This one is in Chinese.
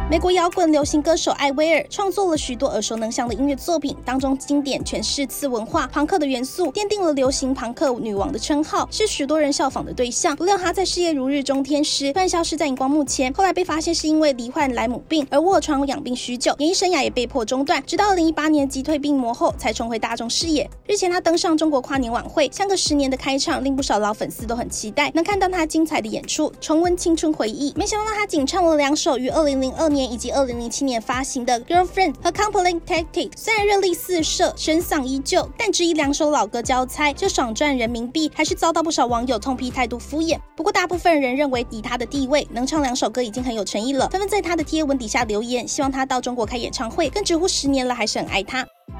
美国摇滚流行歌手艾薇儿创作了许多耳熟能详的音乐作品，当中经典诠释次文化朋克的元素，奠定了流行朋克女王的称号，是许多人效仿的对象。不料她在事业如日中天时，突然消失在荧光幕前，后来被发现是因为罹患莱姆病而卧床养病许久，演艺生涯也被迫中断，直到2018年击退病魔后才重回大众视野。日前她登上中国跨年晚会，相隔10年的开场令不少老粉丝都很期待能看到她精彩的演出，重温青春回忆。没想到她仅唱了2首于2002年以及2007年发行的 Girlfriend 和 Complete Tactic， 虽然热力四射，声嗓依旧，但只以2首老歌交差就爽赚人民币，还是遭到不少网友痛批态度敷衍。不过大部分人认为以她的地位，能唱2首歌已经很有诚意了，纷纷在她的贴文底下留言，希望她到中国开演唱会，更直呼10年了还是很爱她。